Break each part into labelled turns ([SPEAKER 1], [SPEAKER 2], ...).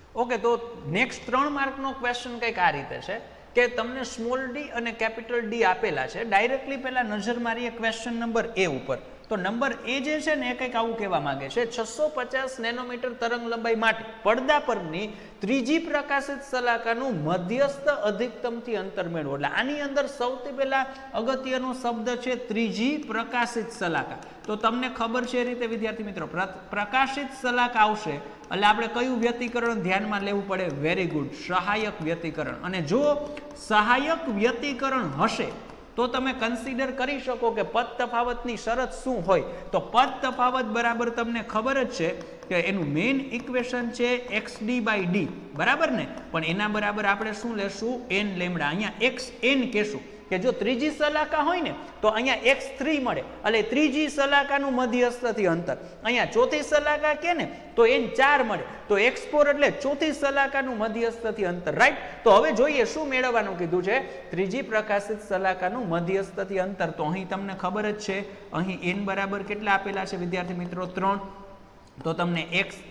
[SPEAKER 1] Okay, તો next 3 માર્કનો question કંઈક આ રીતે છે કે તમને સ્મોલ ડી અને કેપિટલ ડી આપેલા છે. ડાયરેક્ટલી પહેલા નજર મારીએ ક્વેશ્ચન નંબર એ ઉપર. તો નંબર એ જે છે ને એ કંઈક આવું કહેવા માંગે છે, 650 નેનોમીટર તરંગ લંબાઈ માટે પડદા પરની ત્રીજી પ્રકાશિત શલાકાનું મધ્યસ્થ અધિકતમથી અંતર મેળવો. એટલે આની અંદર સૌથી પહેલા અગત્યનો શબ્દ છે ત્રીજી પ્રકાશિત શલાકા. તો તમને ખબર છે એ રીતે વિદ્યાર્થી મિત્રો પ્રકાશિત શલાકા આવશે એટલે આપણે કયું વ્યતિકરણ ધ્યાનમાં લેવું પડે? વેરી ગુડ, સહાયક વ્યતિકરણ. અને જો સહાયક વ્યતિકરણ હશે તો તમે કન્સિડર કરી શકો કે પદ તફાવતની શરત શું હોય. તો પદ તફાવત બરાબર તમને ખબર જ છે કે એનું મેઇન ઇક્વેશન છે xd/d, બરાબર ને? પણ એના બરાબર આપણે શું લેશું? n lambda. અહીંયા xn કહેશું કે જો ત્રીજી શલાકા હોય ને તો અહીંયા x3 મળે એટલે ત્રીજી શલાકાનું મધ્યસ્થથી અંતર. અહીંયા ચોથી શલાકા કે ને તો n4 મળે તો x4 એટલે ચોથી શલાકાનું મધ્યસ્થથી અંતર, રાઈટ? તો હવે જોઈએ શું મેળવવાનું કીધું છે? ત્રીજી પ્રકાશિત શલાકાનું મધ્યસ્થથી અંતર. તો અહીં તમને ખબર જ છે અહીં n બરાબર કેટલા આપેલા છે વિદ્યાર્થી મિત્રો? 3. તો તમને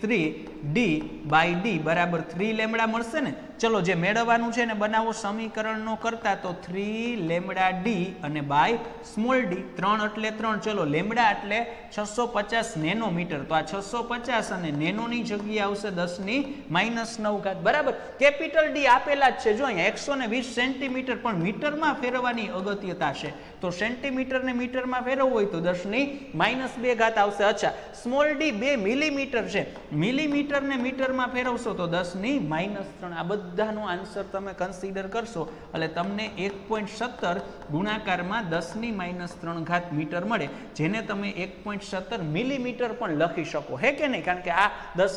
[SPEAKER 1] x3d/d બરાબર 3 લેમ્ડા મળશે ને. ચલો જે મેળવવાનું છે ને બનાવો સમીકરણનો કરતા. તો 3 લેમ્ડા ડી અને બાય સ્મોલ ડી. 3 એટલે 3. ચલો લેમ્ડા એટલે 650 નેનોમીટર. તો આ 650 અને નેનોની જગ્યાએ આવશે 10⁻⁹ બરાબર. કેપિટલ ડી આપેલા જ છે જો અહીંયા 120 સેન્ટીમીટર, પણ મીટરમાં ફેરવવાની અગત્યતા છે. તો સેન્ટીમીટર ને મીટરમાં ફેરવવું હોય તો 10⁻² આવશે. અચ્છા, સ્મોલ ડી 2 મિલીમીટર છે, મિલીમીટર ને મીટરમાં ફેરવશો તો 10⁻3. આ બધાનો આન્સર તમે કન્સિડર કરશો એટલે તમને 1.17 ગુણાકારમાં 10⁻3 મીટર મળે, જેને તમે 1.17 મિલીમીટર પણ લખી શકો, હે કે નહીં? કારણ કે આ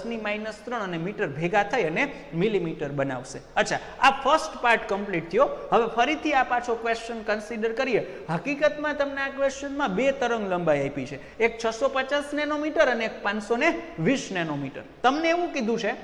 [SPEAKER 1] 10⁻3 અને મીટર ભેગા થઈ અને મિલીમીટર બનાવશે. અચ્છા, આ ફર્સ્ટ પાર્ટ કમ્પ્લીટ થયો. હવે ફરીથી આ પાછો ક્વેશ્ચન કન્સિડર કરીએ. હકીકતમાં તમને આ ક્વેશ્ચનમાં 2 તરંગ લંબાઈ આપી છે, એક 650 નેનોમીટર અને એક 520 નેનોમીટર. તમને એવું કીધું છે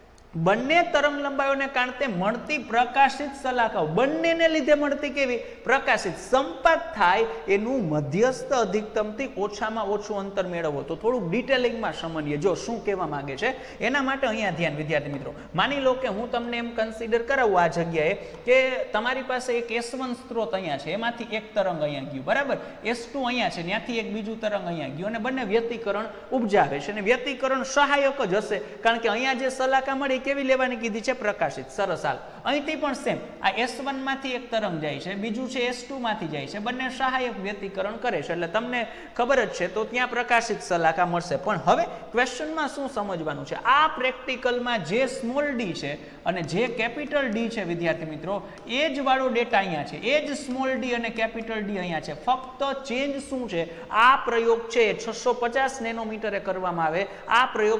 [SPEAKER 1] બંને તરંગ લંબાઈઓને કારણે મળતી પ્રકાશિત શલાકાઓ, બંનેને લીધે મળતી કેવી? પ્રકાશિત. સંપાત થાય એનું મધ્યસ્થ અધિકતમથી ઓછામાં ઓછું અંતર મેળવો. તો થોડુંક ડિટેલિંગમાં સમજીએ જો શું કહેવા માંગે છે એના માટે અહીંયા ધ્યાન વિદ્યાર્થી મિત્રો. માની લો કે હું તમને એમ કન્સિડર કરાવું આ જગ્યાએ કે તમારી પાસે એક S1 સ્ત્રોત અહીંયા છે, એમાંથી એક તરંગ અહીંયા ગયું, બરાબર? S2 અહીંયા છે, ત્યાંથી એક બીજું તરંગ અહીંયા ગયું અને બંને વ્યતિકરણ ઉપજાવે છે. અને વ્યતિકરણ સહાયક જ હશે કારણ કે અહીંયા જે શલાકા મળી કેવી લેવાની કીધી છે? પ્રકાશિત. સરસ. હાલ અહીંથી પણ સેમ. આ S1 માંથી એક તરંગ જાય છે, બીજું છે S2 માંથી જાય છે, બંને સહાયક વ્યતિકરણ કરે છે એટલે તમને ખબર જ છે તો ત્યાં પ્રકાશિત શલાકા મળશે. પણ હવે ક્વેશ્ચનમાં શું સમજવાનું છે? આ પ્રેક્ટિકલમાં જે સ્મોલ ડી છે અને જે કેપિટલ ડી છે વિદ્યાર્થી મિત્રો, એ જ વાળો ડેટા અહીંયા છે, એ જ સ્મોલ ડી અને કેપિટલ ડી અહીંયા છે. ફક્ત ચેન્જ શું છે? આ પ્રયોગ છે 650 નેનોમીટરે કરવામાં આવે, આ પ્રયોગ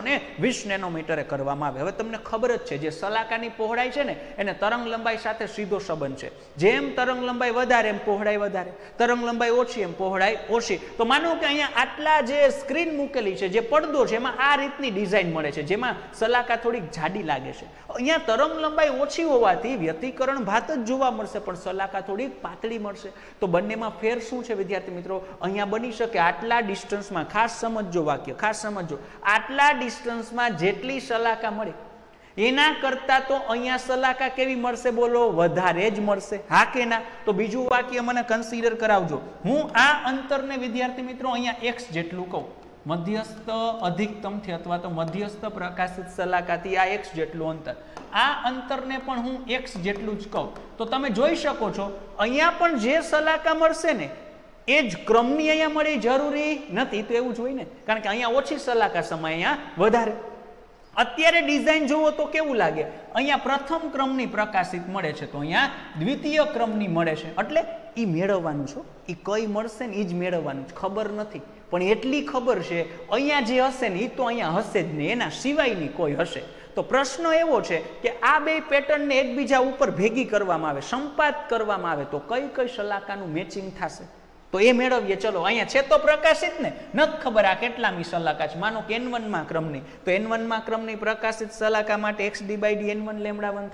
[SPEAKER 1] 520 નેનોમીટરે કરવામાં આવે. હવે તમને ખબર જ છે જે શલાકાની પહોળાઈ છે ને એને તરંગ લંબાઈ સાથે સીધો સંબંધ છે. જેમ તરંગ લંબાઈ વધારે એમ પહોળાઈ વધારે, તરંગ લંબાઈ ઓછી એમ પહોળાઈ ઓછી. તો માનો કે અહીંયા આટલા જે સ્ક્રીન મૂકેલી છે, જે પડદો છે, એમાં આ રીતની ડિઝાઇન મળે છે જેમાં શલાકા થોડીક જાડી લાગે છે. અહીંયા તરંગ લંબાઈ ઓછી હોવાથી વ્યતિકરણ ભાત જ જોવા મળશે પણ શલાકા થોડીક પાતળી મળશે. તો બંનેમાં ફેર શું છે વિદ્યાર્થી મિત્રો? અહીંયા બની શકે આટલા ડિસ્ટન્સમાં, ખાસ સમજજો વાક્ય, ખાસ સમજજો, આટલા ડિસ્ટન્સમાં જેટલી શલાકા મળે એના કરતા તો અહીંયા શલાકા કેવી મળશે? બોલો, વધારે જ મળશે, હા કે ના? તો બીજું વાક્ય મને કન્સિડર કરાવજો. હું આ અંતરને વિદ્યાર્થી મિત્રો અહીંયા x જેટલું કહું, મધ્યસ્થ અધિકતમથી અથવા તો મધ્યસ્થ પ્રકાશિત શલાકાથી આ x જેટલું અંતર, આ અંતરને પણ હું x જેટલું જ કહું. તો તમે જોઈ શકો છો અહીંયા પણ જે શલાકા મળશે ને એ જ ક્રમની અહીંયા મળી જરૂરી નથી. તો એવું જ હોય ને, કારણ કે અહીંયા ઓછી શલાકા સમય અહીંયા વધારે. અત્યારે ડિઝાઇન જુઓ તો કેવું લાગે? અહીંયા પ્રથમ ક્રમની પ્રકાશિત મળે છે તો અહીંયા દ્વિતીય ક્રમની મળે છે. એટલે એ મેળવવાનું છો, એ કઈ મળશે ને એ જ મેળવવાનું. ખબર નથી પણ એટલી ખબર છે અહીંયા જે હશે ને એ તો અહીંયા હશે જ નહીં, એના સિવાયની કોઈ હશે. તો પ્રશ્ન એવો છે કે આ બે પેટર્નને એકબીજા ઉપર ભેગી કરવામાં આવે, સંપાત કરવામાં આવે તો કઈ કઈ શલાકાનું મેચિંગ થશે તો એ મેળવીએ. ચલો અહીંયા છે તો પ્રકાશિત ને, નથી ખબર આ કેટલામી શલાકા છે. માનો કે n1 માં ક્રમની, તો n1 માં ક્રમની પ્રકાશિત શલાકા માટે xd/d n1 લેમ્ડા 1 થશે.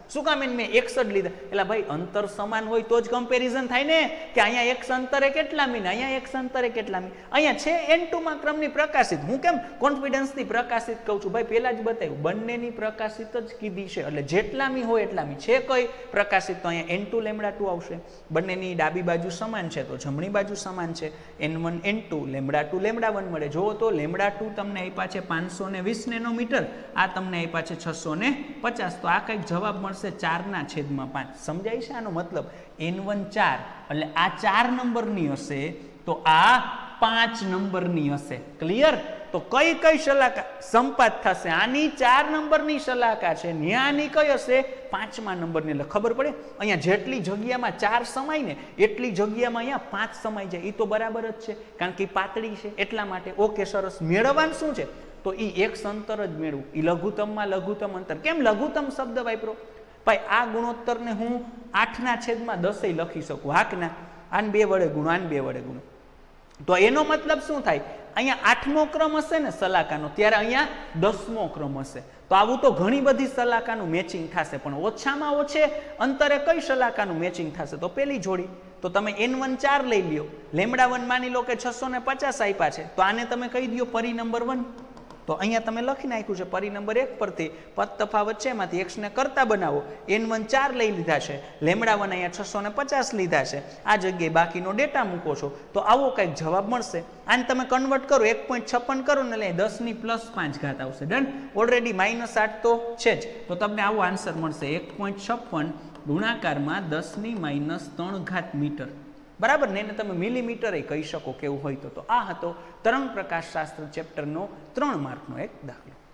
[SPEAKER 1] શું કામ એને મેં x જ લીધા? એટલે ભાઈ અંતર સમાન હોય તો જ કમ્પેરિઝન થાય ને, કે અહીંયા x અંતરે કેટલા મી ને અહીંયા x અંતરે કેટલા મી. અહીંયા છે n2 માં ક્રમની પ્રકાશિત. હું કેમ કોન્ફિડન્સથી પ્રકાશિત કહું છું? ભાઈ પહેલા જ બતાવ્યું, બંનેની પ્રકાશિત જ કીધી છે, એટલે જેટલા મી હોય એટલા મી. છે કઈ પ્રકાશિત? તો અહીંયા n2 λ2 આવશે. બંનેની ડાબી બાજુ સમાન છે તો જમણી બાજુ સમાન છે, n1 n2 λ2 λ1 મળે. જુઓ તો λ2 તમને આપ્યા છે 520 નેનોમીટર, આ તમને આપ્યા છે 650, તો આ કંઈક જવાબ મળશે 4/5. સમજાય છે આનો મતલબ? n1 4 એટલે આ 4 નંબરની હશે તો આ 5 નંબરની હશે. ક્લિયર? તો કઈ કઈ શલાકા સંપાત થશે? આની 4 નંબરની શલાકા છે, ન્યાની કઈ હશે? 5મા નંબરની. એટલે ખબર પડે અહીંયા જેટલી જગ્યામાં 4 સમાય ને એટલી જગ્યામાં અહીંયા 5 સમાય જાય. એ તો બરાબર જ છે, કારણ કે પાતળી છે એટલા માટે. ઓકે, સરસ. મેળવવાનું શું છે? તો એ x અંતર જ મેળવું. એ લઘુત્તમમાં લઘુત્તમ અંતર. કેમ લઘુત્તમ શબ્દ વાપરો? ભાઈ આ ગુણોત્તરને હું 8/10 લખી શકું. હાકના આને 2 વડે ગુણો, આને 2 વડે ગુણો. તો એનો મતલબ શું થાય? અહીંયા 8મો ક્રમ હશે ને સલાકાનો, ત્યારે અહીંયા 10મો ક્રમ હશે. તો આવું તો ઘણી બધી સલાકાનું મેચિંગ થશે, પણ ઓછામાં ઓછે અંતરે કઈ સલાકાનું મેચિંગ થશે? તો પેલી જોડી. તો તમે n1 4 લઈ લ્યો, λ1 માની લો કે 650 આપ્યા છે, તો આને તમે કહી દો પરી નંબર 1. તો અહીંયા તમે લખી નાખ્યું છે પરી નંબર 1 પરથી પદ તફાવત છે એમાંથી x ને કરતા બનાવો. n1 4 લઈ લીધા છે, λ1 અહીંયા 650 લીધા છે, આ જગ્યાએ બાકીનો ડેટા મૂકો છો તો આવો કંઈક જવાબ મળશે. આને તમે કન્વર્ટ કરો 1.56 કરો ને એટલે 10⁻5 આવશે. ડન. ઓલરેડી -8 તો છે જ, તો તમને આવો આન્સર મળશે 1.56 ગુણાકારમાં 10⁻3 મીટર. બરાબર ને? એને તમે મિલીમીટર કહી શકો કેવું હોય તો. આ હતો તરંગ પ્રકાશ શાસ્ત્ર ચેપ્ટરનો 3 માર્કનો એક દાખલો.